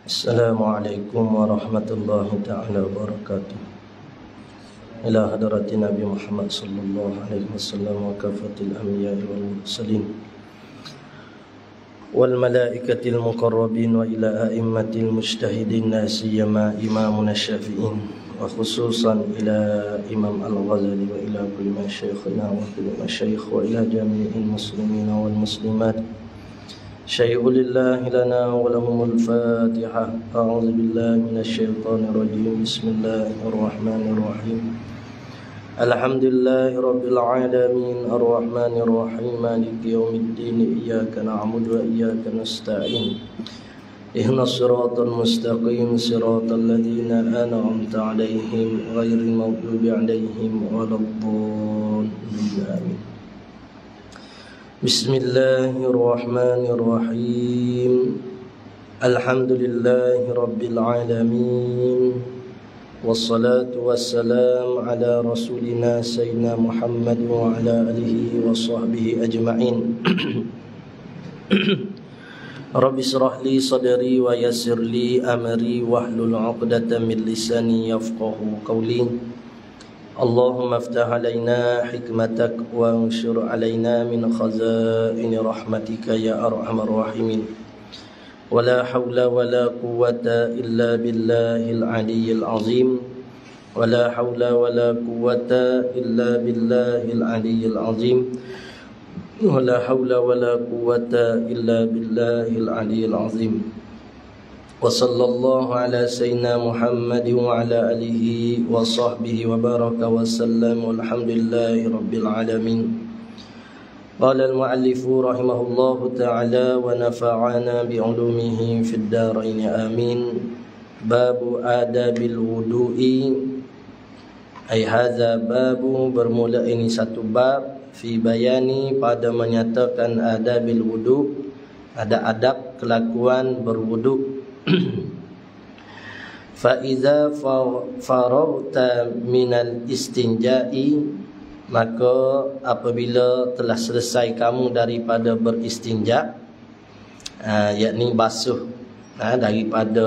Assalamualaikum warahmatullahi ta'ala wabarakatuh. Ila hadrati Nabi Muhammad sallallahu alaihi wasallam wa kafatil anbiya'i wal mursalin wal malaikatil muqarrabin wa ila a'immatil mujtahidin nasiyama imamuna syafi'in wa khususan ila Imam Al-Ghazali wa ila kulli masyayikhina wa kulli masyayikh wa ila jami'il muslimina wal muslimat. شيء لله لنا ولهم الفاتحة. أعوذ بالله من الشيطان الرجيم. بسم الله الرحمن الرحيم. الحمد لله رب العالمين الرحمن الرحيم مالك يوم الدين. إياك نعبد وإياك نستعين. اهدنا الصراط المستقيم صراط الذين أنعمت عليهم غير المغضوب عليهم ولا الضالين. آمين. Bismillahirrahmanirrahim. Alhamdulillahi rabbil alamin. Wassalatu wassalam ala rasulina sayyidina Muhammad wa ala alihi wa sahbihi ajma'in. Rabbi israh li sadri wa yassir li amri wahlul 'uqdatam min lisani yafqahu qawli. Allahumma aftah alaina hikmatak wa anshur alaina min khazaini rahmatika ya arhamar rahimin. Wala hawla wala quwwata illa billahil aliyyil azim. Wala hawla wala quwwata illa billahil aliyyil azim. Wala hawla wala quwwata illa billahil aliyyil azim. Wa sallallahu ala sayyidina Muhammad wa ala alihi wa sahbihi wa baraka wa sallam. Walhamdulillahi rabbil alamin. Qala al-muallifu rahimahullahu ta'ala wa nafa'ana bi'ulumihi fid darain amin. Babu adabil wudu'i. Ay hadza babu, bermula ini satu bab fi bayani, pada menyatakan adabil wudu', ada adab kelakuan berwudu'. Fa iza faragta minal istinja'i, maka apabila telah selesai kamu daripada beristinja, yakni basuh daripada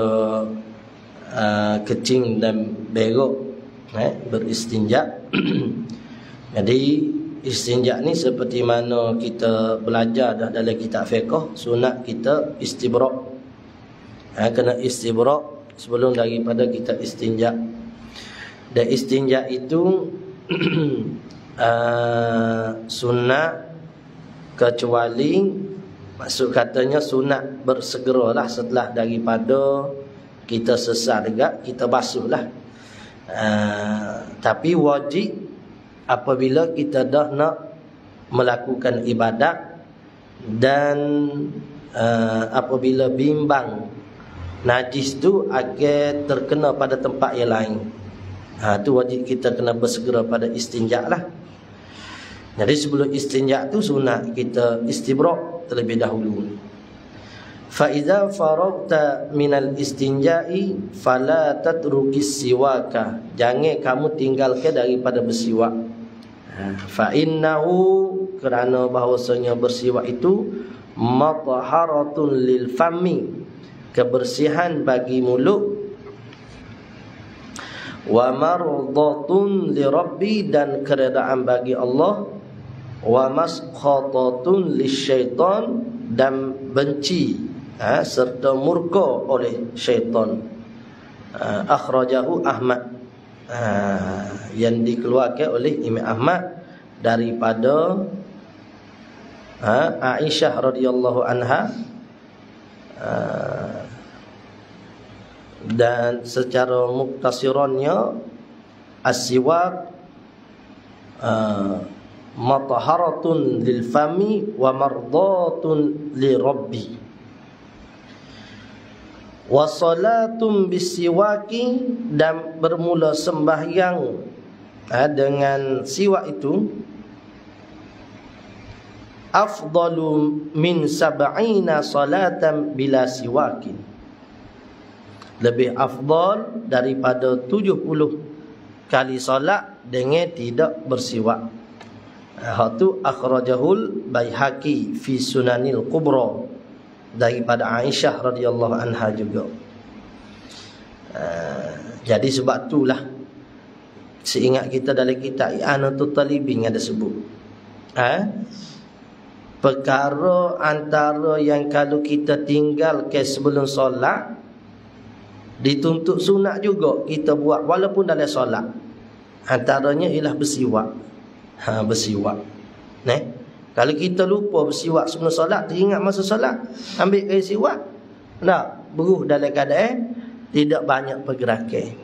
kecing dan berok, beristinja. Jadi istinja ni seperti mana kita belajar dah dalam kitab fiqh, sunat kita istibrak. Kena istibrak sebelum daripada kita istinja. Dan istinja itu sunat, kecuali maksud katanya sunat bersegeralah setelah daripada kita sesat juga, kita basuhlah. Tapi wajib apabila kita dah nak melakukan ibadat dan apabila bimbang najis tu akan terkena pada tempat yang lain, tu wajib kita kena bersegera pada istinja lah. Jadi sebelum istinja tu sunat kita istibrak terlebih dahulu. Fa iza faragta minal istinja'i fala tatrukis siwaka, jangan kamu tinggalkan daripada bersiwak. Fa innahu, kerana bahawasanya bersiwak itu mathaharatun lil fami, kebersihan bagi mulut, wa mardatun li rabbi, dan keredaan bagi Allah, wa maskhatatun lisyaitan, dan benci serta murka oleh syaitan. Akhrajahu Ahmad, yang dikeluarkan oleh Imam Ahmad daripada Aisyah radhiyallahu anha. Dan secara muktasirannya as-siwak mataharatun lil fami wa mardatun li rabbi. Wa salatun bisiwaki, dan bermula sembahyang dengan siwak itu afdalu min sab'ina salatan bila siwakin, lebih afdal daripada 70 kali salat dengan tidak bersiwak. Hatu akhrajahul Baihaqi fi Sunanil Kubra, daripada Aisyah radhiyallahu anha juga. Jadi sebab itulah seingat kita dalam kitab I'anatul Talibin ada sebut perkara antara yang kalau kita tinggal ke sebelum solat dituntut sunat juga kita buat walaupun dalam solat. Antaranya ialah bersiwak. Bersiwak. Kalau kita lupa bersiwak sebelum solat, teringat masa solat, ambil kain siwak, tak beruh dalam keadaan tidak banyak pergerakan.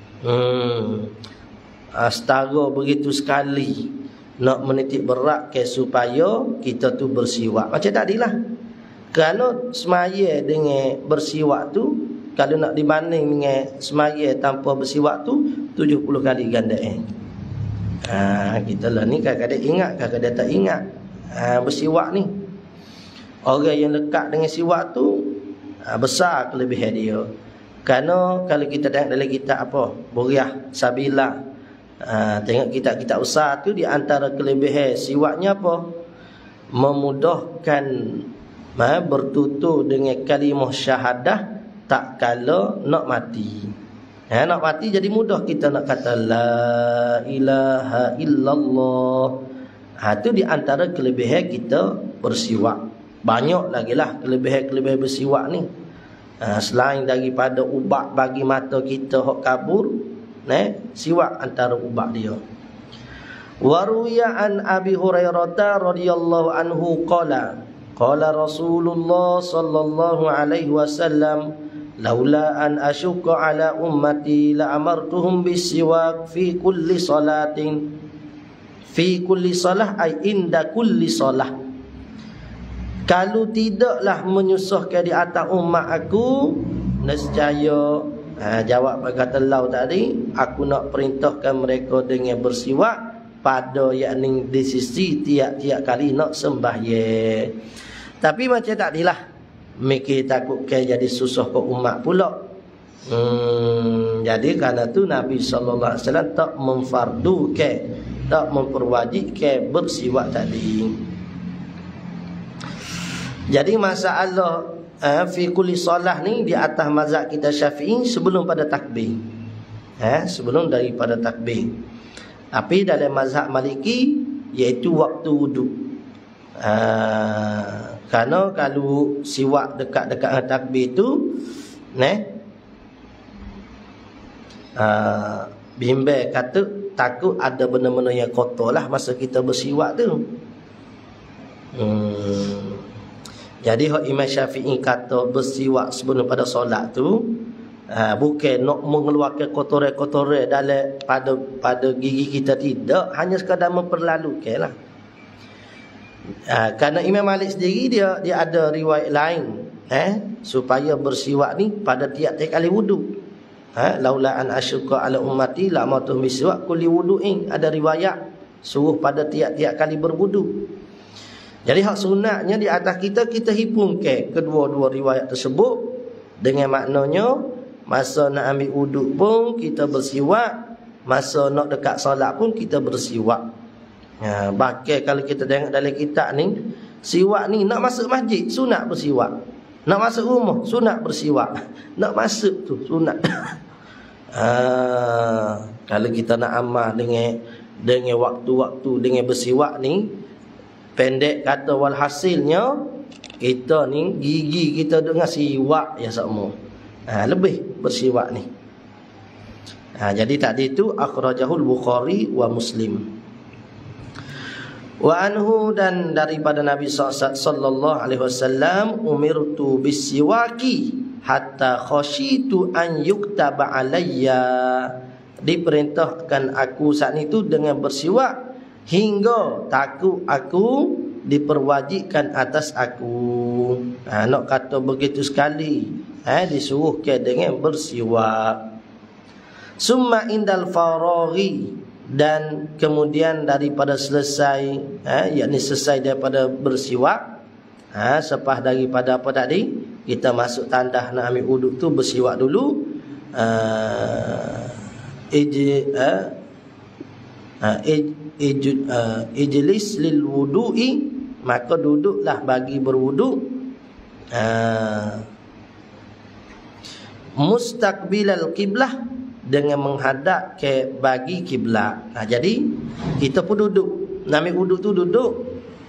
Setara begitu sekali nak menitik berat ke supaya kita tu bersiwak. Macam tadilah. Kalau semaya dengan bersiwak tu, kalau nak dibanding dengan semaya tanpa bersiwak tu 70 kali gandaan. Kita lah ni kadang-kadang ingat, kadang-kadang tak ingat. Bersiwak ni, orang yang lekat dengan siwak tu besar kelebihan dia. Kerana kalau kita tengok dalam kitab Buriah Sabila, tengok kitab-kitab besar tu, di antara kelebihan siwaknya memudahkan bertutur dengan kalimah syahadah tak kala nak mati. Nak mati jadi mudah kita nak kata la ilaha illallah. Itu di antara kelebihan kita bersiwak. Banyak lagi lah kelebihan-kelebihan bersiwak ni. Selain daripada ubat bagi mata kita hok kabur, siwak antara ubat dia. Waruya an Abi Hurairah radhiyallahu anhu qala Rasulullah sallallahu alaihi wasallam laula an asyqa ala ummati la amartuhum bisiwak fi kulli salatin. Fi kulli salah ay inda kulli salah. Kalau tidaklah menyusahkan di atas umat aku, nescaya jawab kata lau tadi, aku nak perintahkan mereka dengan bersiwak pada yakni di sisi tiap-tiap kali nak sembahyang. Tapi macam takdilah, mikir takut ke jadi susah ke umat pula. Jadi kerana tu Nabi sallallahu alaihi wasallam tak memfardukan, tak memperwajibkan bersiwak tadi. Jadi masalah fi kulli solah ni di atas mazhab kita Syafi'i sebelum pada takbir. Sebelum daripada takbir. Tapi dalam mazhab Maliki iaitu waktu wuduk. Kerana kalau siwak dekat-dekat takbir tu bimbang kata takut ada benda-benda yang kotor lah masa kita bersiwak tu. Jadi Imam Syafi'i kata bersiwak sebelum pada solat tu bukan nak mengeluarkan kotoran-kotoran dalam pada gigi kita, tidak, hanya sekadar memperlalukan lah. Kerana Imam Malik sendiri dia ada riwayat lain supaya bersiwak ni pada tiap-tiap kali wuduk. Laula an asyqa ala ummati la amatu biswak kulli wudu'in, ada riwayat suruh pada tiap-tiap kali berwuduk. Jadi hak sunatnya di atas kita hipungkan kedua-dua riwayat tersebut dengan maknanya masa nak ambil wuduk pun kita bersiwak, masa nak dekat solat pun kita bersiwak. Bahkan kalau kita tengok dalam kitab ni, siwak ni nak masuk masjid sunat bersiwak, nak masuk rumah sunat bersiwak, nak masuk tu sunat. Kalau kita nak amal dengan waktu-waktu dengan bersiwak ni, pendek kata walhasilnya kita ni gigi kita dengan siwak ya sama. Lebih bersiwak ni. Jadi tadi tu akhrajahul Bukhari wa Muslim. Wa anhu, dan daripada Nabi sallallahu alaihi wasallam, umirtu bisiwaki hatta khashitu an yuktaba alayya, diperintahkan aku saat itu dengan bersiwak hingga takut aku diperwajibkan atas aku. Nak kata begitu sekali, disuruhkan dengan bersiwak. Summa indal faraghi, dan kemudian daripada selesai, yakni selesai daripada bersiwak, selepas daripada apa tadi, kita masuk tandah nak ambil wuduk tu, bersiwak dulu. Ijlis lil wudu'i, maka duduklah bagi berwuduk. mustaqbilal qiblah, dengan menghadap ke bagi kiblat. Jadi kita pun duduk. Namik wuduk tu duduk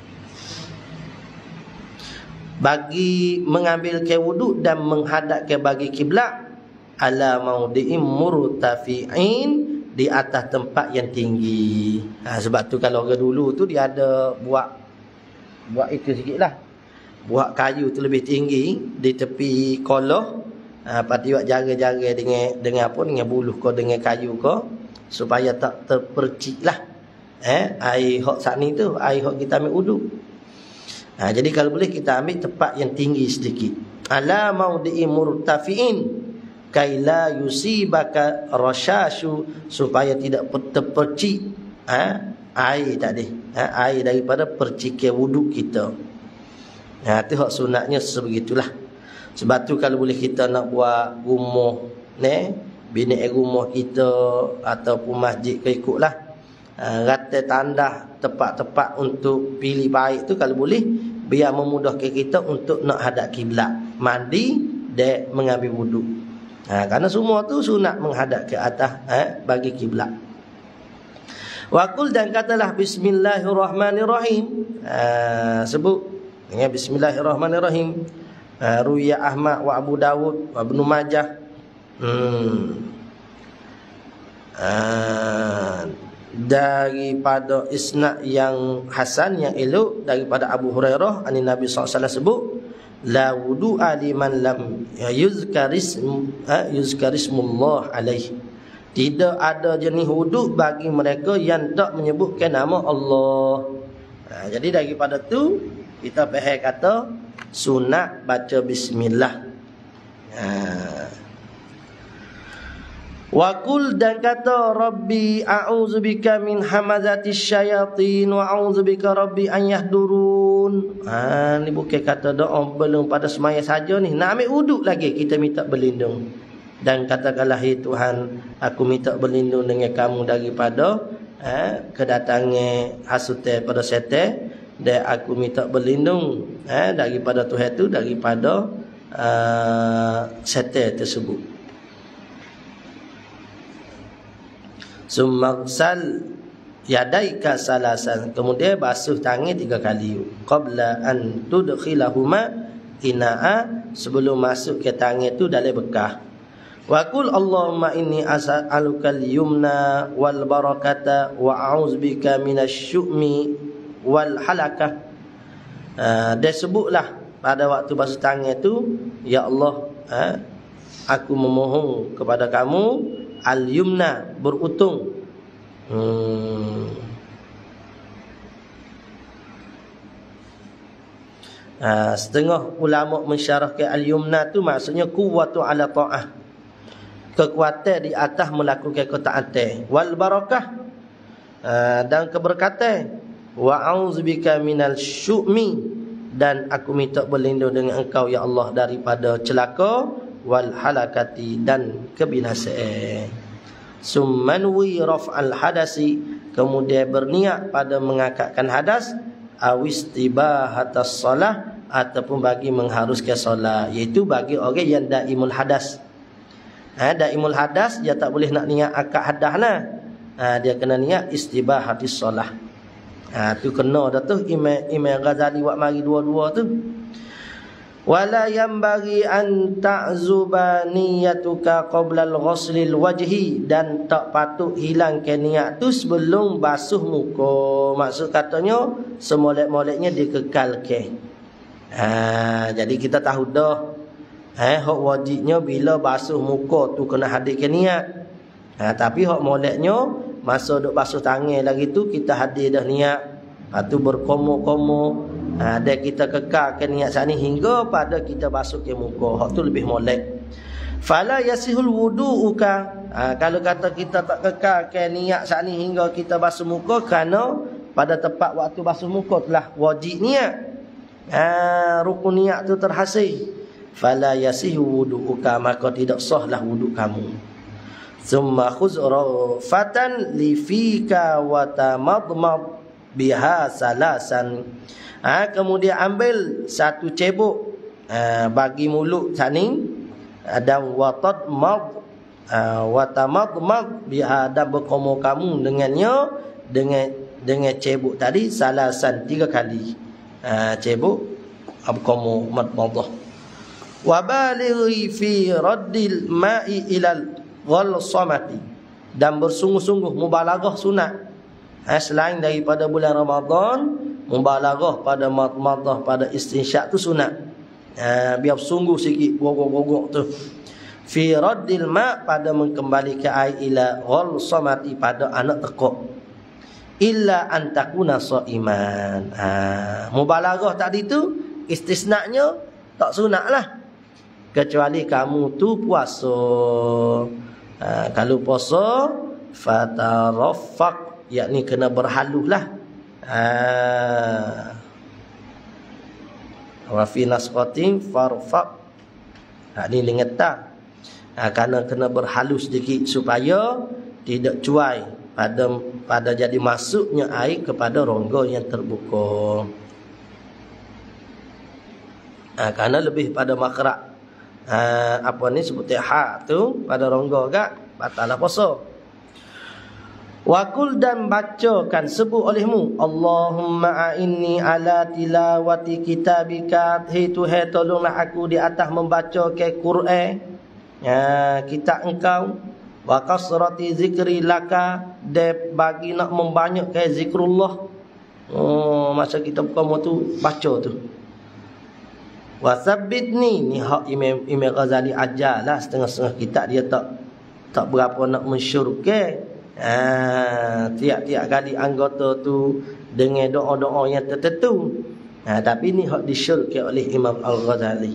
bagi mengambil ke wuduk dan menghadap ke bagi kiblat ala maudi'im murtafi'in, di atas tempat yang tinggi. Sebab tu kalau orang dulu tu dia ada buat itu sikitlah. Buat kayu tu lebih tinggi di tepi kolah. Lepas tu buat jaga-jaga dengan apa, dengan buluh ko, dengan kayu ko, supaya tak terpercik lah air hok saat ni tu, air hok kita ambil wuduk. Jadi kalau boleh kita ambil tempat yang tinggi sedikit. Ala maudi'i murtafi'in kaila yusibaka rasyashu, supaya tidak terpercik air tadi, air daripada percikan wuduk kita. Tu hak sunatnya sebegitulah. Sebab tu kalau boleh kita nak buat rumah bilik rumah kita ataupun masjid ke ikutlah, rata tandah tempat-tempat untuk pilih baik tu kalau boleh, biar memudahkan kita untuk nak hadap kiblat, mandi dan mengambil wuduk. Kerana semua tu sunat menghadap ke atas bagi kiblat. Waqul, dan katalah bismillahirrahmanirrahim. Sebut dengan bismillahirrahmanirrahim. Ruya Ahmad wa Abu Dawud wa Ibnu Majah. Daripada isnad yang hasan, yang elok, daripada Abu Hurairah ani Nabi SAW sebut, la wudu'a liman lam yuzkarismullah alaih. Tidak ada jenis wuduk bagi mereka yang tak menyebutkan nama Allah. Jadi daripada tu kita faham kata sunat baca bismillah. Wa qul, dan kata Rabbi a'udzubika min hamazatis syayatin wa a'udzubika Rabbi an yahdurun. Ni bukan kata doa belum pada semaya saja ni, nak ambil wuduk lagi kita minta berlindung. Dan katakanlah, hai Tuhan, aku minta berlindung dengan kamu daripada kedatangan hasutan pada setan, dan aku minta berlindung daripada Tuhan itu daripada setan tersebut. Sumaghsal yadaika salasan, kemudian basuh tangan 3 kali. Qabla an tudkhilahuma ina'a, sebelum masuk ke tangan itu dalam bekah. Wa qul Allahumma inni as'alukal yumna wal barakata wa a'udzubika minasy syu'mi wal halakah. Dia sebutlah pada waktu basuh tangan itu, ya Allah, aku memohon kepada kamu al-yumna, berutung. Setengah ulama mensyarahkan al-yumna tu maksudnya quwwatu ala ta'ah, kekuatan di atas melakukan ketaatan. Wal barakah, dan keberkatan. Wa a'udzubika minal syu'mi, dan aku minta berlindung dengan engkau ya Allah daripada celaka. Wal halakati, dan kebinasaan. Summanwi raf'al hadasi, kemudian berniat pada mengangkatkan hadas. Awistibahatas salah, ataupun bagi mengharuskan solat, iaitu bagi orang yang daimul hadas. Daimul hadas dia tak boleh nak niat akad hadas lah. Dia kena niat istibahatis solah. Tu kena dah tu Imam Ghazali buat mari dua-dua tu. Wala yanbaghi an ta'zuba niyatuka qabla al-ghuslil wajhi, dan tak patut hilangkan niat tu sebelum basuh muka. Maksud katanya semolek-moleknya dikekalkan. Jadi kita tahu dah hak wajibnya bila basuh muka tu kena hadirkan niat. Tapi hak moleknya masa duk basuh tangan lagi tu kita hadir dah niat. Lepas tu berkomo-komo, dan kita kekalkan niat saat ni hingga pada kita basuh ke muka. Hak tu lebih molek. Fala yasihul wudu'uka, kalau kata kita tak kekalkan niat saat ni hingga kita basuh muka, kerana pada tempat waktu basuh muka telah wajib niat, rukun niat tu terhasil. Fala yasihu wudu'uka, maka tidak sahlah wuduk kamu. Thumma khuz rafatan li fika wa tamadmad biha salasan. Kemudian ambil satu cebok bagi mulut saning, dan watadmad watamadmad biha, dan berkomor kamu dengannya dengan cebok tadi salasan 3 kali. Cebok berkomor madmadah. Wa balighi fi raddil ma'i ilal ghalsamati, dan bersungguh-sungguh mubalaghah sunat. Selain daripada bulan Ramadan, mubalaghah pada madmadah, pada istinsyak tu sunat. Biar sungguh sikit gogok-gogok tu. Fi raddil ma', pada mengembalikan air, ila ghalsamati, pada anak tekuk. Illa an takuna shaiman. Mubalaghah tadi tu istisnanya tak sunat lah, kecuali kamu tu puasa. Kalau puasa fataraffaq, yakni kena berhaluh lah. Wa fi nasqatin farfaq, ni lingetan. Kerana kena berhalus sedikit supaya tidak cuai pada jadi masuknya air kepada rongga yang terbuka. Kerana lebih pada makrak seperti ha tu pada rongga gak batal puasa. Wa qul, dan bacakan, sebut olehmu, Allahumma a'inni ala tilawati kitabika, hai Tuhan tolonglah aku di atas membaca ke Quran, kitab engkau, wa kasrati zikri laka, de bagi nak membanyakkan zikrullah. Masa kita buka tu baca tu. Wa sabbitni, ni hak Imam Ghazali ajarlah, setengah-setengah kitab dia tak berapa nak mensyurkan. Tiap-tiap kali anggota tu dengan doa-doa yang tertentu. Tapi ni hak disyurkan oleh Imam Al-Ghazali.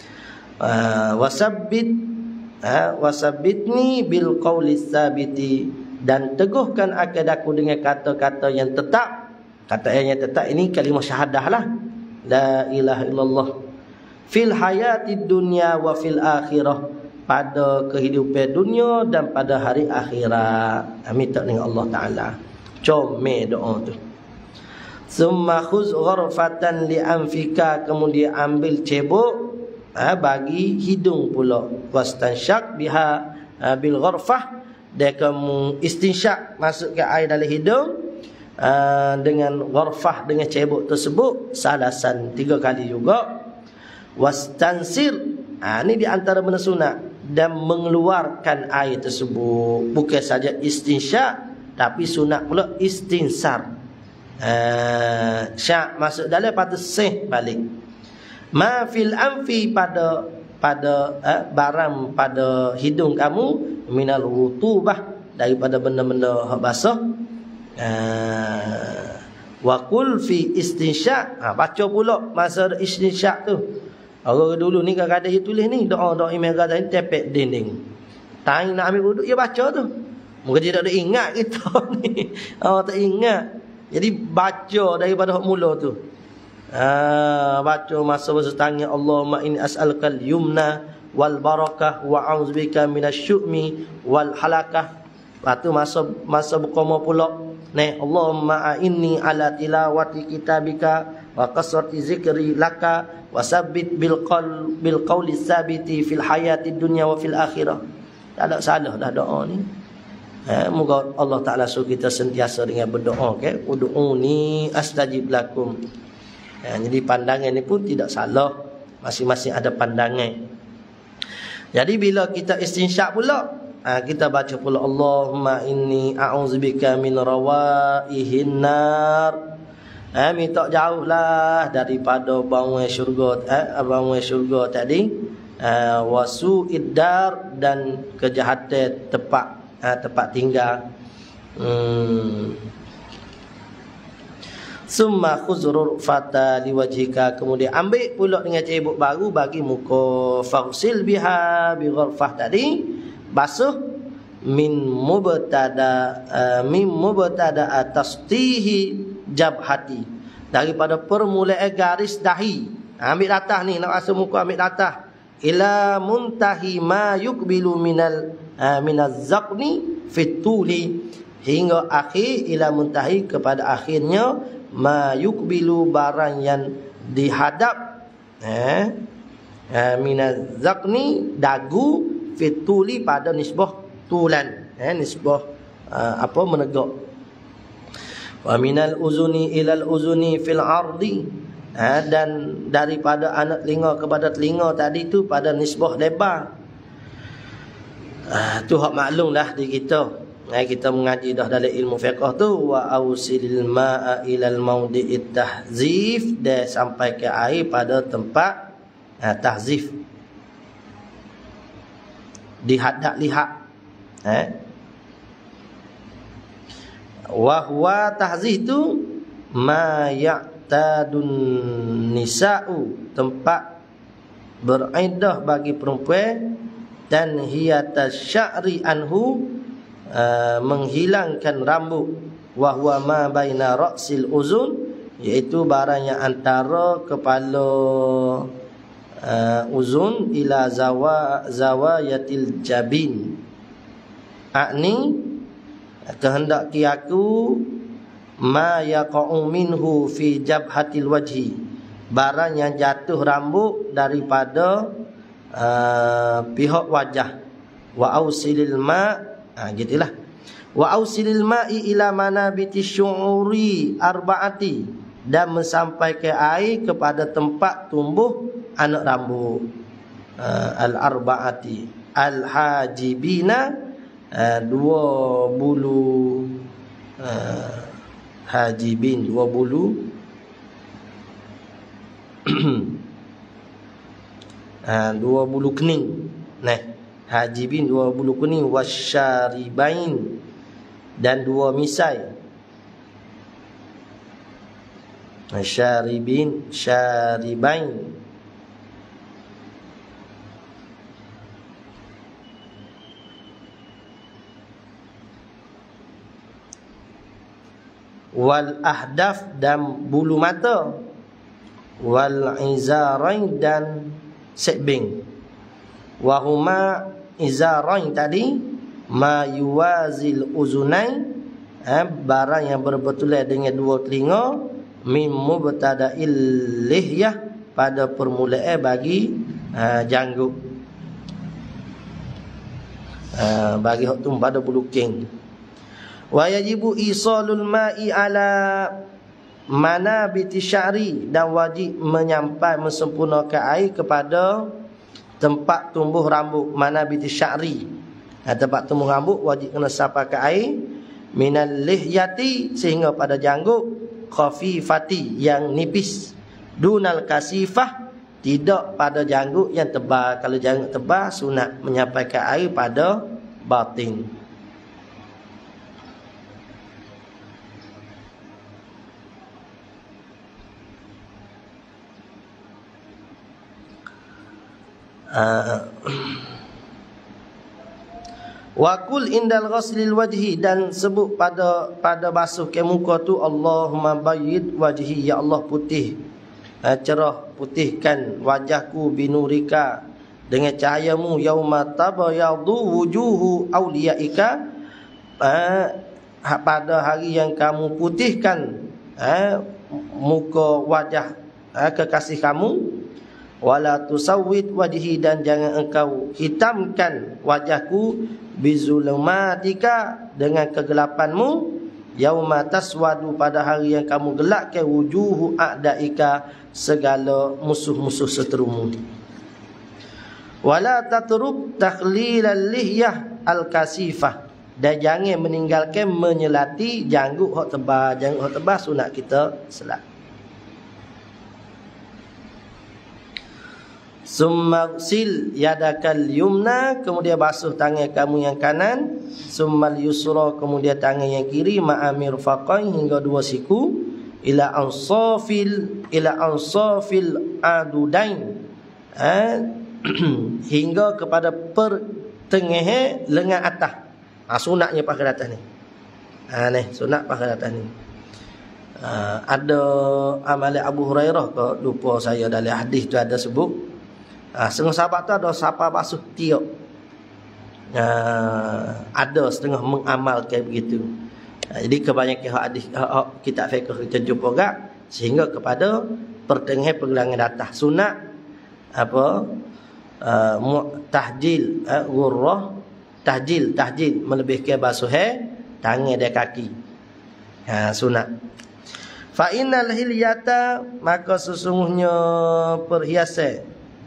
Wasabbitni bil qawli sabiti, dan teguhkan akadaku dengan kata-kata yang tetap. Kata yang tetap ini kalimah syahadah lah, la ilaha illallah, fil hayatid dunya wa fil akhirah, pada kehidupan dunia dan pada hari akhirat. Minta dengan Allah Ta'ala. Comel doa tu. Summa khuz gharfatan li anfika, kemudian ambil cebok bagi hidung pula. Wastansyak biha bil gharfah, dia kamu istinsyak, masukkan air dalam hidung dengan gharfah, dengan cebok tersebut salasan 3 kali juga. Wastansir, ini di antara benda sunat, dan mengeluarkan air tersebut. Bukan saja istinsyak, tapi sunat pula istinsar. Syak masuk dalam, patut seh balik. Ma fil anfi, pada barang pada hidung kamu, minal rutubah, daripada benda-benda basah. Wa qul fi istinsyak, baca pula masa istinsyak tu. Orang dulu ni kadang-kadang dia tulis ni doa-doa Imam Ghazali tepek dinding. Time nak ambil wuduk dia baca tu. Mungkin dia tak ada ingat kita ni. Tak ingat. Jadi baca daripada hak mula tu. Baca masa bersetangnya, Allahumma inni as'alukal yumna wal barakah wa a'udzubika minasyu'mi wal halakah. Lepas tu masa berqoma pula, Allahumma a'inni ala tilawati kitabika wa kasrati zikri laka wasabbit bil qawli sabiti fil hayati dunya wa fil akhirah. Tak ada salah dah doa ni. Moga Allah Ta'ala suruh kita sentiasa dengan berdoa, ud'uni astajib lakum. Jadi pandangan ni pun tidak salah, masing-masing ada pandangan. Jadi bila kita istinsyak pula, kita baca pula Allahumma inni a'udzubika min rawaihin nar. Minta jauhlah daripada bauan syurga tadi, wasu'id dar, dan kejahatan tempat tinggal. Summa khuzrur fata liwajhika, kemudian ambil pula dengan cebok baru bagi muka. Faghsil biha bi ghurfah, tadi basuh min mubtada atastihi jabhati, daripada permulaan garis dahi. Ambil latah ni, nak basuh muka ambil latah. Ila muntahi ma yukbilu minaz zaqni fituli, hingga akhir, ila muntahi, kepada akhirnya, ma yukbilu, barang yang dihadap Minazak ni dagu fituli pada nisbah tulan, nisbah menegak. Wa minal uzuni ilal uzuni fil ardi, dan daripada anak telinga kepada telinga tadi tu pada nisbah lebar. Tu hak maklum dah di kita. Kita mengaji dah dalam ilmu fiqh tu, wa ausilil ma'a ilal maudi'it tahzif, dia sampai ke air pada tempat tahzif, dihadap lihat. Wa huwa tahzif tu ma ya'tadun nisa'u, tempat beriddah bagi perempuan, dan hiyatas sya'ri anhu, menghilangkan rambut. Wa huwa ma baina ra'sil uzun, iaitu barang yang antara kepala uzun ila zawayatil jabin. Akni kehendaki aku ma yaqa'u minhu fi jabhatil wajhi, barang yang jatuh rambut daripada pihak wajah. Wa ausilil ma', gitulah. Wa ausilil ma'i ila manabiti syu'uri arba'ati, dan mensampaikan air kepada tempat tumbuh anak rambut al-arba'ati al-hajibina, dua bulu hajibin, dua bulu dua bulu kening. Hajibin, dua bulu kening. Wasyaribain, dan dua misai. Syaribin, syaribain. Wal ahdaf, dan bulu mata. Wal izarain, dan sekbing. Wahuma izarain tadi ma yuwazil uzunain, barang yang berbetulan dengan dua telinga. Mim mubtada'il lihyah, pada permulaan bagi janggut, bagi hak tu pada bulu king. Wa yajibu isalul ma'i ala manabiti sya'ri, dan wajib menyampai mensempurnakan air kepada tempat tumbuh rambut. Manabiti sya'ri, tempat tumbuh rambut wajib kena sampai ke air. Minal lihyati, sehingga pada janggut. Khafifati, yang nipis. Dunal kasifah, tidak pada janggut yang tebal. Kalau janggut tebal, sunat menyampaikan air pada batin. Wa qul indal ghuslil wajhi, dan sebut pada basuh ke muka tu, Allahumma bayyid wajhi, ya Allah putih, cerah, putihkan wajahku binurika, dengan cahayamu. Yauma tabayadu wujuhu awliyaika, pada hari yang kamu putihkan muka wajah kekasih kamu. Wala tusawwid wajhi, dan jangan engkau hitamkan wajahku. Bizulumatika, dengan kegelapanmu. Yauma taswadu, pada hari yang kamu gelapkan. Wujuhu a'daika, segala musuh-musuh seterumu. Wala tatruk takhlilal lihyah al-kasifah, dan jangan meninggalkan menyelati janggut hak tebal. Janggut hak tebal sunat kita selat. Summa sil yadakal yumna, kemudian basuh tangan kamu yang kanan. Summal yusra, kemudian tangan yang kiri. Ma'amir faqai, hingga dua siku. Ila ansafil adudain, hingga kepada pertengahan lengan atas. Sunatnya pakai atas ni. Sunat pakai atas ni. Ada amalan Abu Hurairah ke, lupa saya, dalam hadis tu ada sebut. Setengah sahabat tu ada siapa basuh tiap. Ada setengah mengamalkan begitu. Jadi kebanyakan hadis kitab fiqh kita jumpa gak, sehingga kepada pertengahan pergelangan atas. Sunat apa tahjil, ghurrah, tahjil melebihkan basuh tangan dan kaki. Sunat. Fa innal hilyata, maka sesungguhnya perhiasan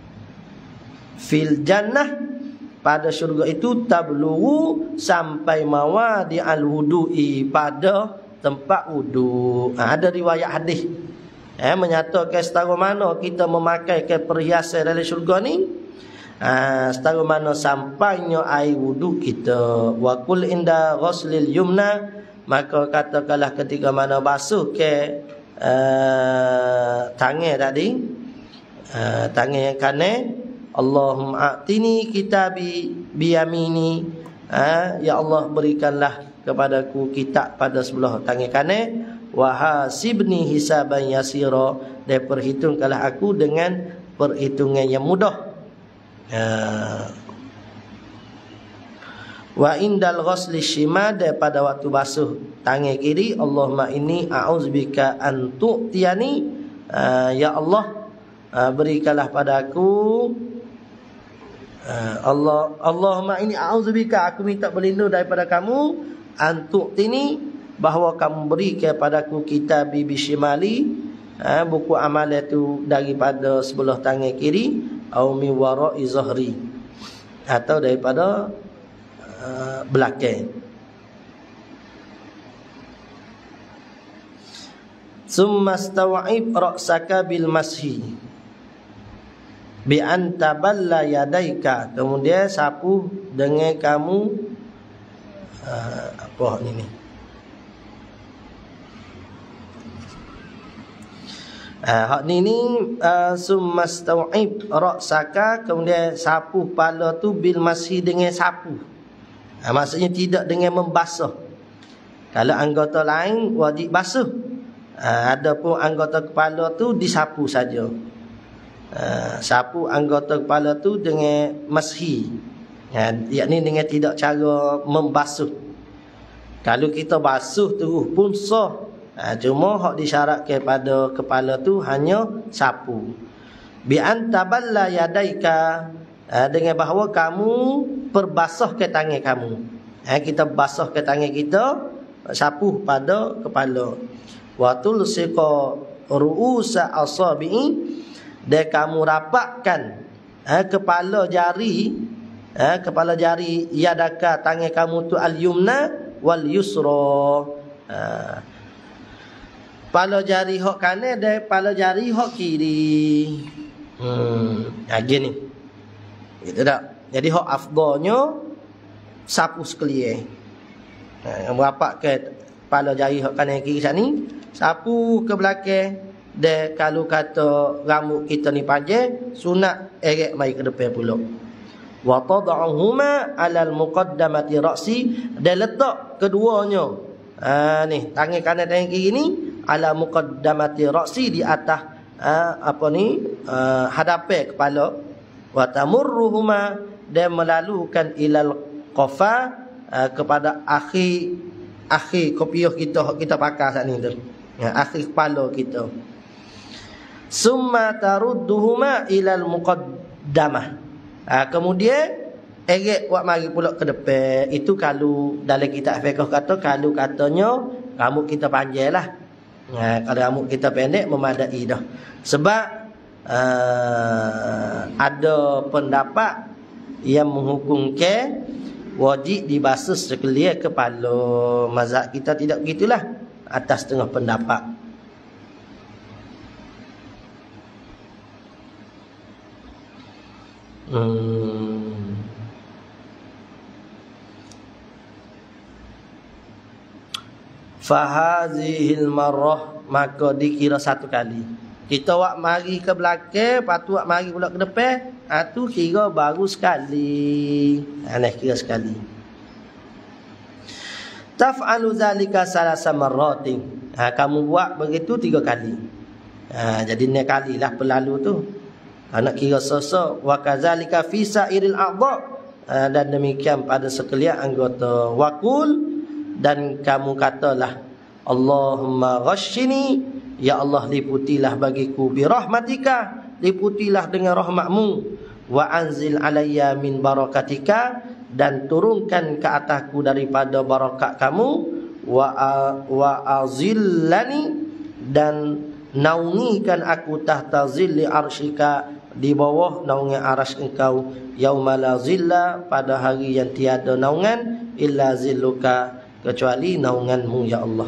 fil jannah, pada syurga itu, tablughu, sampai mawadi al-wudu'i, pada tempat wudu. Ada riwayat hadis menyatakan setara mana kita memakai ke perhiasan dalam syurga ni, setara mana sampainya air wudu kita. Wa qul inda ghuslil yumna, maka katakanlah ketika mana basuh ke tangan tadi, tangan yang kanan, Allahumma a'tini kitabi biyamini, ya Allah berikanlah kepadaku kitab pada sebelah tangan kanan, wa hasibni hisaban yasira, dan perhitungkanlah aku dengan perhitungan yang mudah. Wa indal ghusli shimad, pada waktu basuh tangan kiri, Allahumma inni a'udzubika an tu'tiyani, ya Allah berikanlah padaku, Allahumma inni a'udzubika, aku minta berlindung daripada kamu, an tu'tini, bahawa kamu beri kepadaku kitab bishimali, buku amal itu daripada sebelah tangan kiri, au mi wara'i zahri, atau daripada belakang. Summa staw'ib ra'saka bil mashi bi an taballa yadaika, kemudian sapu dengan kamu apa ni hak ni summa staw'ib ra'saka, kemudian sapu kepala tu bil mashi, dengan sapu. Maksudnya tidak dengan membasuh. Kalau anggota lain wajib basuh, adapun anggota kepala tu disapu saja. Sapu anggota kepala tu dengan mashi, yakni dengan tidak cara membasuh. Kalau kita basuh terus pun sah, cuma hak disyaratkan pada kepala tu hanya sapu. Bi antaballa yadaika, dengan bahawa kamu perbasuh ke tangan kamu. Kita basuh ke tangan kita, sapu pada kepala. Wa tulsiqa ru'usa asabi'i, dan kamu rapatkan kepala jari yadaka, tangan kamu tu al-yumna wal yusra, kepala jari hak kanan dan kepala jari hak kiri. Gini. Gitu tak? Jadi hak afdalnya sapu sekalian. Rapat ke kepala jari hak kanan kiri sini, sapu ke belakang. Dan kalau kata rambut kita ni panjang, sunat eret mai ke depan pula. Wa tad'uhuma 'alal muqaddamati ra'si, dan letak keduanya ni tangan kanan tangan kiri ni ala muqaddamati ra'si, di atas hadapan kepala. Wa tamurruhuma, dan melalukan ilal qafa, kepada akhir kopiah kita pakai saat ni tu, akhir kepala kita. Summa tarudduhuma ilal muqaddamah, kemudian eret buat mari pula ke depan. Itu kalau dalam kitab fiqh kata, kalau katanya rambut kita panjang lah. Kalau rambut kita pendek memadai dah. Sebab ada pendapat yang menghukumkan wajib dibasuh sekalian kepala. Mazhab kita tidak begitulah, atas setengah pendapat. Fahazihil marrah, maka dikira satu kali. Kita wak mari ke belakang, patu wak mari pula ke depan, tu kira baru sekali. Kira sekali. Taf'alu zalika salasa marratin, kamu buat begitu 3 kali. Jadi 6 kalilah pelalu tu. Nak kira sosok. Wa kadzalika fi sa'iril a'dha, dan demikian pada sekalian anggota. Waqul, dan kamu katalah, Allahumma ghashini, ya Allah liputilah bagiku bi rahmatika, liputilah dengan rahmatmu. Wa anzil alayya min barakatika, dan turunkan ke atasku daripada barakat kamu. Wa azillani, dan naungikan aku tahta zilli arsyika, di bawah naungan arasy engkau. Yauma la zilla, pada hari yang tiada naungan, illa zilluka, kecuali naunganmu ya Allah.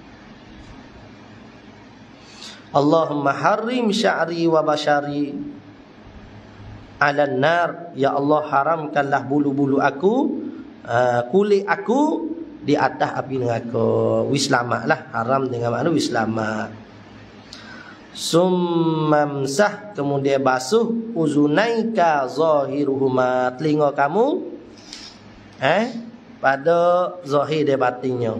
Allahumma harrim sya'ri wa bashari ala nar, ya Allah haramkanlah bulu-bulu aku, kulit aku di atas api neraka. Wislamaklah, haram dengan makna wislamak. Summamsah, kemudian basuh, uzunaika zahiruhuma, telinga kamu pada zahir dan batinnya.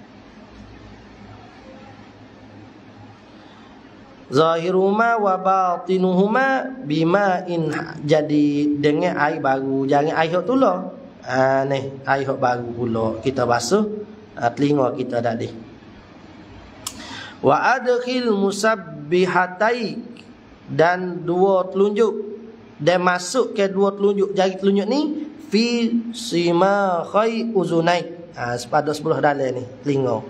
Zahiruhuma wa batinuhuma bima'in, jadi dengan air baru, jangan air tu lah. Ni air baru pula kita basuh telinga kita tadi. Wa adkhil musabbihatai, dan dua telunjuk, dan masuk ke dua telunjuk jari telunjuk ni fi simakhai uzunai, pada sebelah dalam ni telinga.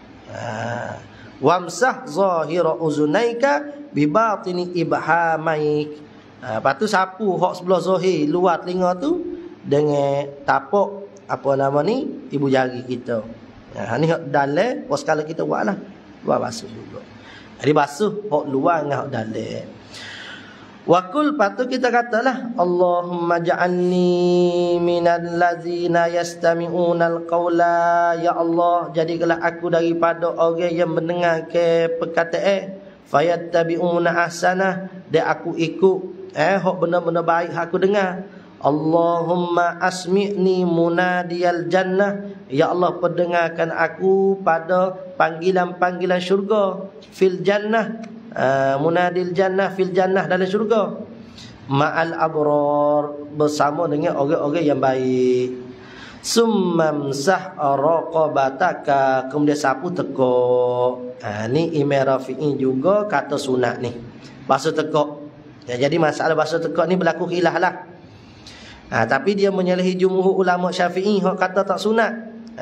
Wamsah zahira uzunaika bi batini ibhamaik, lepas tu sapu hak sebelah zahir luar telinga tu dengan tapak apa nama ni ibu jari kita. Ni hak dalam pas kala kita buatlah. Luar basuh dulu. Jadi basuh hak luar dengan hak dalam. Wakul, patu kita katalah, Allahumma ja'alni minal ladzina yastami'unal qawla, ya Allah jadikanlah aku daripada orang yang mendengar ke perkataan, fayattabi'una ahsanah, dan aku ikut hak benar-benar baik hak aku dengar. Allahumma asmi'ni munadiyal jannah, ya Allah pendengarkan aku pada panggilan-panggilan syurga. Fil jannah, munadil jannah fil jannah, dalam syurga. Ma'al abrar, bersama dengan orang-orang yang baik. Summamsah raqabataka, kemudian sapu tekuk. Ni Imam Rafi'i juga kata sunat ni, basuh tekuk. Jadi masalah basuh tekuk ni berlaku khilaf lah. Tapi dia menyalahi jumhur ulama Syafi'i hak kata tak sunat.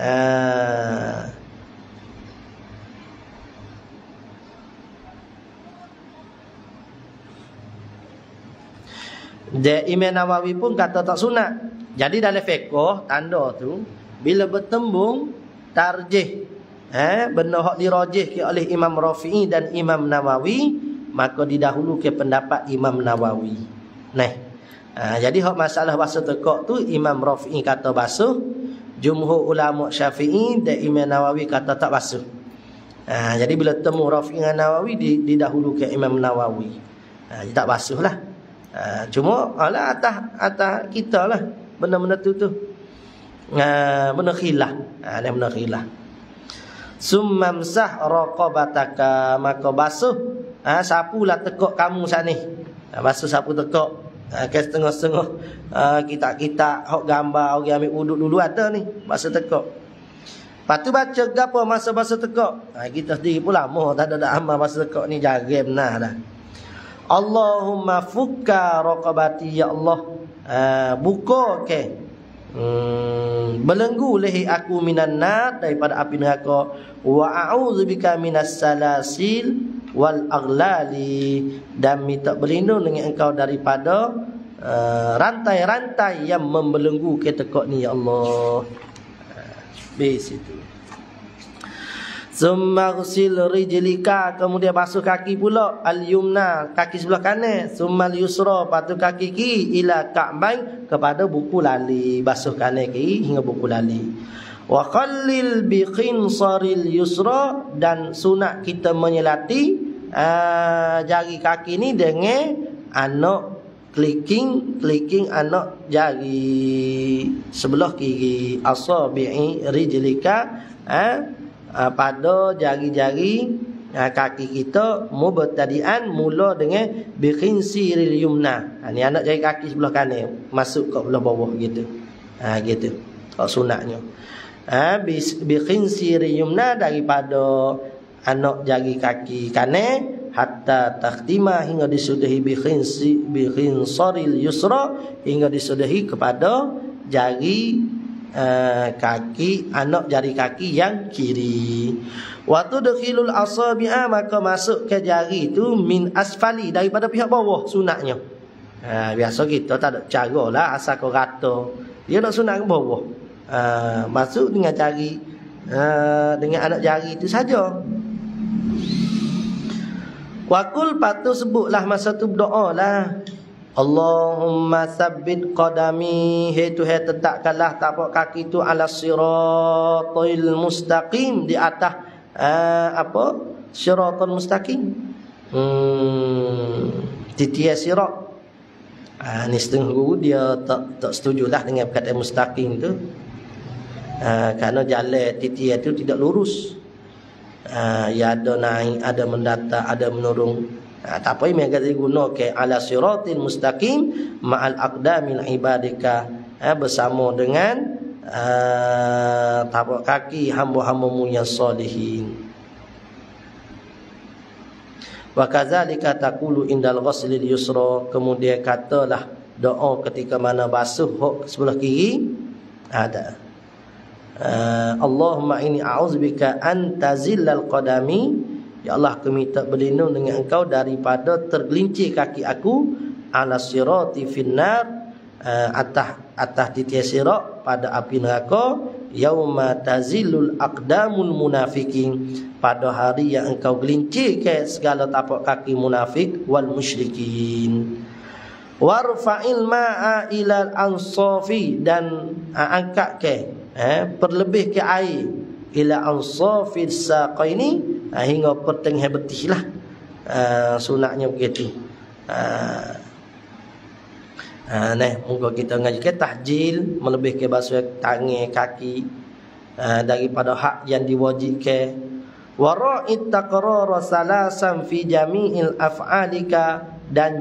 Dan Imam Nawawi pun kata tak sunat. Jadi dalam fiqh tanda tu bila bertembung tarjih, benda hak dirajihkan oleh Imam Rafi'i dan Imam Nawawi, maka didahulukan pendapat Imam Nawawi. Jadi hak masalah basuh tekuk tu Imam Rafi'i kata basuh, jumhur ulama Syafi'i dan Imam Nawawi kata tak basuh. Jadi bila temu Rafi'i dengan Nawawi, didahulukan Imam Nawawi. Jadi tak basuh lah. Cuma atas kita lah benda-benda tu benda khilaf. Benda khilaf. Summamsah raqabataka, maka basuh sapulah tekuk kamu sana ni. Basuh sapu tekuk. Ke setengah-setengah kitab-kitab hok gambar orang ambil wuduk dulu ada ni basuh tekuk. Lepas tu baca gapo masa basuh tekuk. Kita sendiri pun lama tak ada amal basuh tekuk ni, jarang nah dah. Allahumma fukka raqabati, ya Allah buka ke belenggu leher aku minan nar, daripada api neraka. Wa a'udzubika minas salasil wal aghlali, dan minta berlindung dengan engkau daripada rantai-rantai yang membelenggu ke tekuk ni ya Allah. Bes itu. Summa ghsil rijlika, kemudian basuh kaki pula, al-yumna, kaki sebelah kanan, summa al-yusra, patu kaki kiri, ila ka'bain, kepada buku lali, basuh kanan kiri hingga buku lali. Wa khallil bi khinsaril yusra, dan sunat kita menyelati jari kaki ni dengan anak clicking anak jari sebelah kiri, asabi'i rijlika, pada jari-jari kaki kita mubtadi'an, mula dengan bi khinsiril yumna. Ni anak jari kaki sebelah kanan masuk ke belah bawah gitu. Gitu. Sunatnya. Bi khinsiril yumna, daripada anak jari kaki kanan hatta takhtima, hingga disudahi bi khinsaril yusra, hingga disudahi kepada jari kaki, anak jari kaki yang kiri. Wa tudkhilul asabi'a, maka masuk ke jari itu min asfali, daripada pihak bawah sunatnya. Biasa kita tak ada cara lah, asal kau rata dia nak sunat ke bawah. Masuk dengan jari, dengan anak jari itu saja. Wakul, patu sebutlah masa tu berdoa lah, Allahumma tsabbit qadami, he Tuhan tetapkanlah tapak kaki tu ala siratal mustaqim, di atas siratal mustaqim, titian sirat. Ni setengah guru dia tak setujulah dengan perkataan mustaqim tu, kerana jalan titian tu tidak lurus. Ya ada naik, ada mendatar, ada menurun. Tak apa, yang kata guna ke ala siratil mustaqim ma'al aqdamil ibadika, bersama dengan tapak kaki hamba-hambamu yang salihin. Wa kadzalika taqulu indal ghuslil yusra, kemudian katalah doa ketika mana basuh hok sebelah kiri. Ada Allahumma inni a'udzubika an tazillal qadami, ya Allah aku minta berlindung dengan engkau daripada tergelincir kaki aku ala sirati finnar, atas titian sirat pada api neraka, yauma tazillul aqdamul munafikin, pada hari yang engkau gelincir ke segala tapak kaki munafik wal musyrikin. Warfa'il ma'a ilal ansafi, dan angkat ke perlebih ke air ila ansafil saqaini, hingga pertengah betih lah. Sunatnya begitu. Moga kita ngaji ke tahjil, melebih ke basuh tangan kaki daripada hak yang diwajibkan. Wara'it taqrar salasan fi jami'il af'alika, dan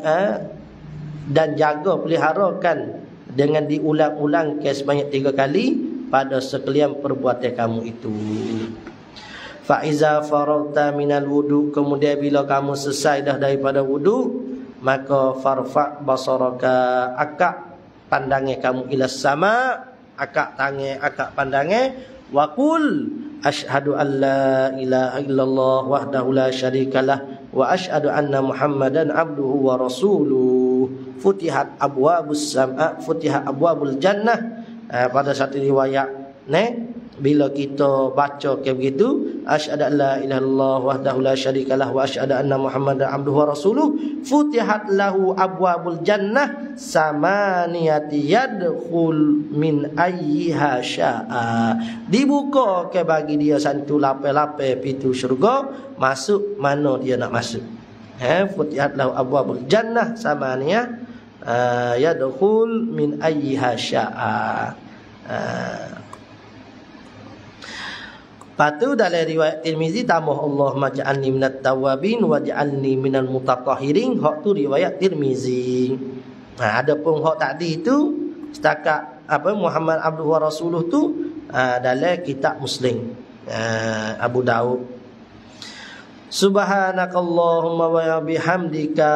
jaga peliharakan dengan diulang-ulang ke sebanyak 3 kali pada sekalian perbuatan kamu itu. Fa iza faragta minal wudu, kemudian bila kamu selesai dah daripada wudu, maka farfa basaraka, akak pandangnya kamu ila sama, akak tangan, akak pandangnya. Wa qul asyhadu an la ilaha illallah wahdahu la syarikalah wa asyhadu anna muhammadan abduhu wa rasuluh. Futihat abwabus sam'a, futihat abwabul jannah. Pada satu riwayat bila kita baca kayak begitu, asyhadu an la ilaha illallah wahdahu la syarikalah wa asyhadu anna muhammadan abduhu wa rasuluh, futihat lahu abwabul jannah samaniyati yadkhul min ayyiha syaa, dibuka ke bagi dia satu lapis-lapis pintu syurga, masuk mana dia nak masuk. Futihat lahu abwabul jannah samaniyah yadkhul min ayyiha syaa. Patu dalam riwayat Tirmizi tambah Allahumma ja'alni minat tawabin wa ja'alni minal mutatahhirin, hak tu riwayat Tirmizi. Adapun hak tadi itu setakat Muhammad abduhu wa rasuluh tu dalam kitab Muslim, Abu Daud. Subhanakallahumma wa bihamdika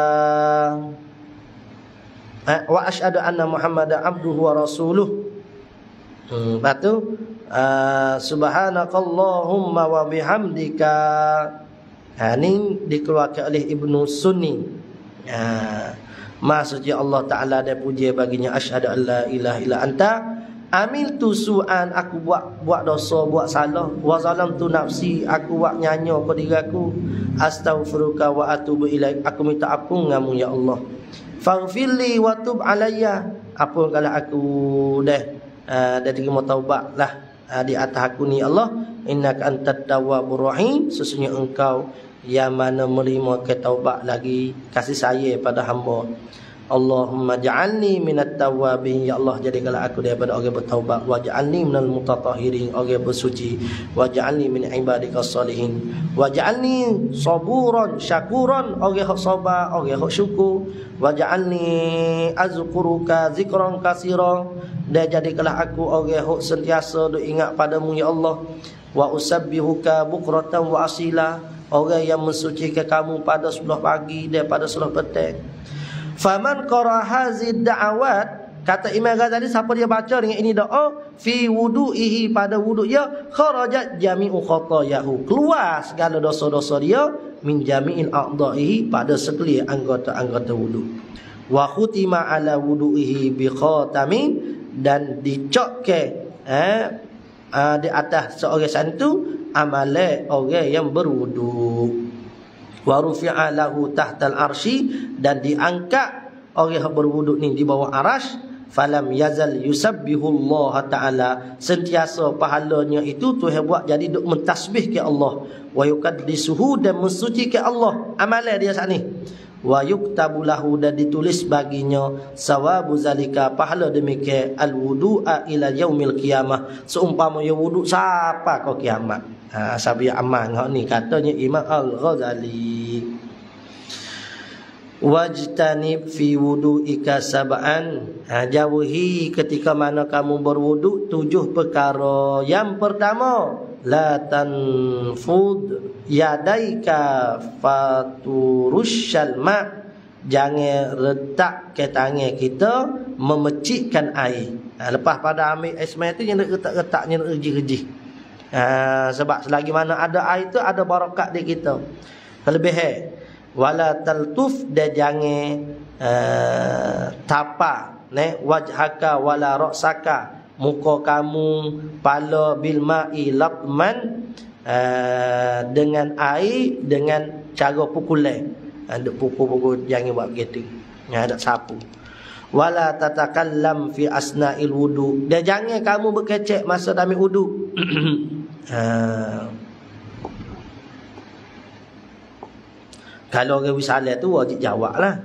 wa asyhadu anna Muhammadan abduhu wa rasuluh. Patu subhanakallahumma wa bihamdika. Ini dikeluarkan oleh Ibnu Sunni. Maksudnya Allah Ta'ala dan puji baginya, asyhadu an la ilaha illa anta amiltu su'an, aku buat dosa, buat salah, wa zalamtu nafsi, aku buat nyanyo pada diri aku, astaghfiruka wa atubu ilaik, aku minta ampun ngamu ya Allah, faghfirli wa tub alayya, ampunkanlah aku dan terima taubatlah di atas aku ni Allah, innaka antat tawwabur rahim, sesungguhnya engkau yang mana menerima ketaubat lagi kasih sayang pada hamba. Allahumma ja'alni minat tawwabin, ya Allah jadikanlah aku daripada orang bertaubat, wa ja'alni minal mutatahhirin, orang bersuci, wa ja'alni min ibadikas salihin, wa ja'alni saburan syakuran, orang hak sabar, orang hak syukur, wa ja'alni azkuruka zikran katsira, dan jadikanlah aku orang hak sentiasa duk ingat padamu ya Allah, wa usabbihuka bukratan wa asila, orang yang mensucikan kamu pada sebelah pagi dan pada sebelah petang. Faman qara hazid da'awat, kata Imam Ghazali, siapa dia baca dengan ini doa, fi wudu'ihi, pada wuduk dia, kharajat jami'u khatayahu, keluar segala dosa-dosa dia, min jami'il a'dha'ihi, pada sekalian anggota-anggota wuduk. Wa khutima ala wudu'ihi bi khatamin, dan dicokke di atas seorang santu amale orang yang berwuduk. Wa rufi'a lahu tahtal arsy, dan diangkat orang yang berwuduk ni di bawah arasy. Falam yazal yusabbihullah ta'ala, sentiasa pahalanya itu Tuhan buat jadi duk mentasbih ke Allah. Wa yuqaddisuhu, dan mensuci ke Allah amalan dia saat ni. Wa yuktabu lahu, dan ditulis baginya sawabu zalika, pahala demikian, al-wudu'a ila yaumil qiyamah, seumpama ya wuduk sampai ke kiamat. Sabi aman ni katanya Imam Al-Ghazali. Wajtanib fi wudu'ika sab'an, jauhi ketika mana kamu berwuduk 7 perkara. Yang pertama, la tanfud yadaika faturushal ma, jangan letak ke tangan kita memecikkan air. Lepas pada ambil air semai tu jangan letak-letak, jangan rejih-rejih. Sebab selagi mana ada air tu ada barakat di kita. Kelebihan wala taltuf, dan jangan tapa wajhaka wala ra'saka, muka kamu, pala, bil ma'i latman, dengan air, dengan cara pukulan. Ada pukul-pukul, jangan buat begitu, ada sapu. Wala tatakallam fi asna'il wudu, dan jangan kamu berkecek masa ambil wudu. Kalau orang wisalah tu wajib jawablah.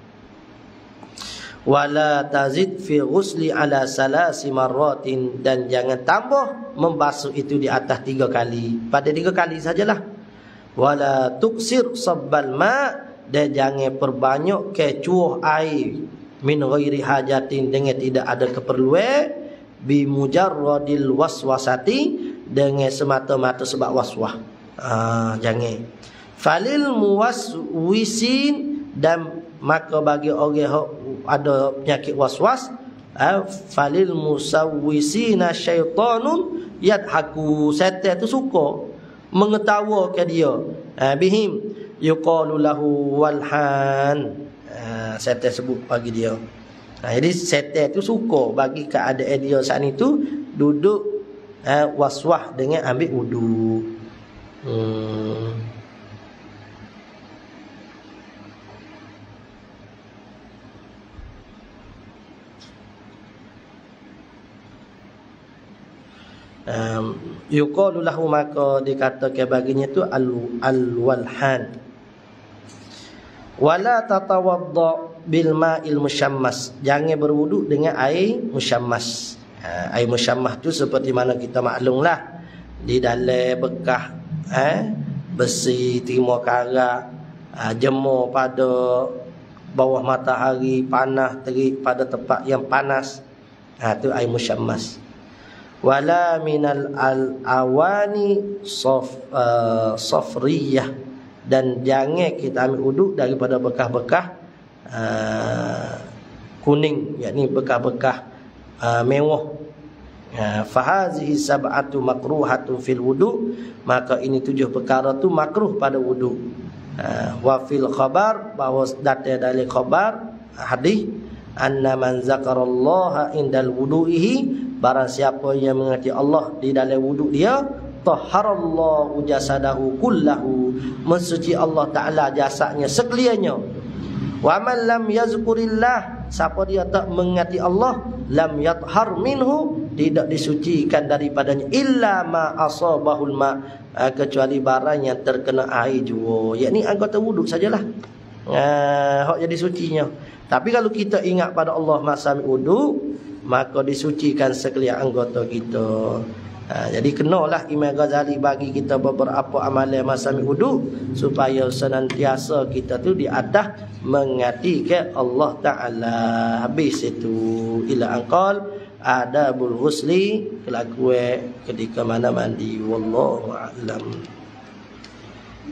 Wala tazid fi ghusli ala salasi marratin, dan jangan tambah membasuh itu di atas 3 kali, pada 3 kali sajalah. Wala tuksir sabbal ma, dan jangan perbanyak kecuah air, min ghairi hajatin, dengan tidak ada keperluan, bi mujarradil waswasati, dengan semata-mata sebab waswah. Jangan. Falil muwaswisin, dan maka bagi orang yang ada penyakit waswas, falil musawwisina syaitanun yadhaku, setan tu suka mengetawakan dia. Bihim yuqalu lahu walhan, setan sebut bagi dia. Jadi setan tu suka bagi keadaan dia saat itu duduk waswas dengan ambil wudu. Yuqalu lahu, maka dikatakan baginya tu al-walhan. Wala tatawadda bil ma'il musyammas, jangan berwuduk dengan air musyammas. Air musyammas tu seperti mana kita maklumlah, di dalam bekas besi, timur karat, jemur pada bawah matahari, panas terik pada tempat yang panas, tu air musyammas. Wala minal al-awani safriyah, dan jangan kita ambil wuduk daripada bekas-bekas kuning, yakni bekas-bekas mewah. Fahazihi sab'atu makruhatu fil wudu, maka ini 7 perkara tu makruh pada wudu. Wa fil khabar, bahawa datang dari khabar hadis, anna man zakarallaha indal wudu'ihi, barang siapa yang mengerti Allah di dalam wuduk dia, tahharallahu jasadahu kullahu, mensuci Allah Ta'ala jasadnya sekaliannya. Wa man lam yazkurillah, siapa dia tak mengerti Allah, lam yathhar minhu, tidak disucikan daripadanya, illa ma asabahul ma, kecuali barang yang terkena air jua, yakni anggota wuduk sajalah hak jadi sucinya. Tapi kalau kita ingat pada Allah masa ambil wuduk, maka disucikan sekalian anggota kita. Jadi kenalah Imam Ghazali bagi kita beberapa amalan masa ambil wuduk, supaya senantiasa kita tu di atas mengati ke Allah Ta'ala. Habis itu ila anqal adabul ghusli, kelakuan ketika mana mandi. Wallahu a'lam.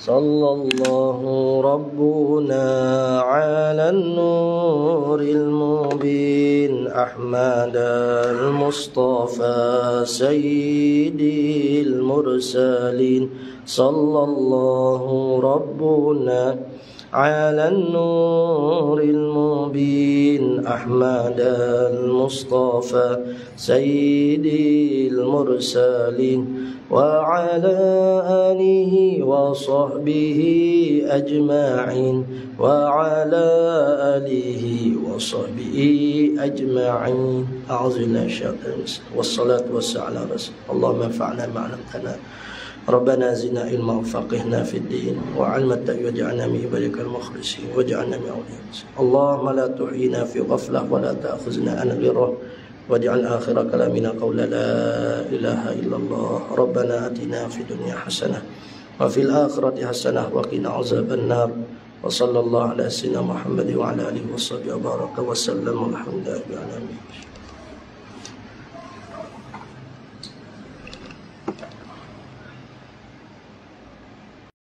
صلى الله ربنا على النور المبين أحمد المصطفى سيد المرسلين صلى الله ربنا على النور المبين أحمد المصطفى سيد المرسلين وعلى آله وصحبه أجمعين وعلى آله وصحبه أجمعين أعوذ بالله من الشيطان الرجيم والصلاة والسلام على رسول اللهم انفعنا ما علمتنا ربنا زدنا علما وفقهنا في الدين وعلم التأويل واجعلنا من عبادك المخلصين واجعلنا من أوليائك اللهم لا تحينا في غفلة ولا تأخذنا عن غره واجعل آخر كلامنا قول لا إله إلا الله ربنا آتنا في الدنيا حسنة وفي الآخرة حسنة وقنا عذاب النار وصلى الله على سيدنا محمد وعلى آله وصحبه وبارك وسلم والحمد لله رب العالمين.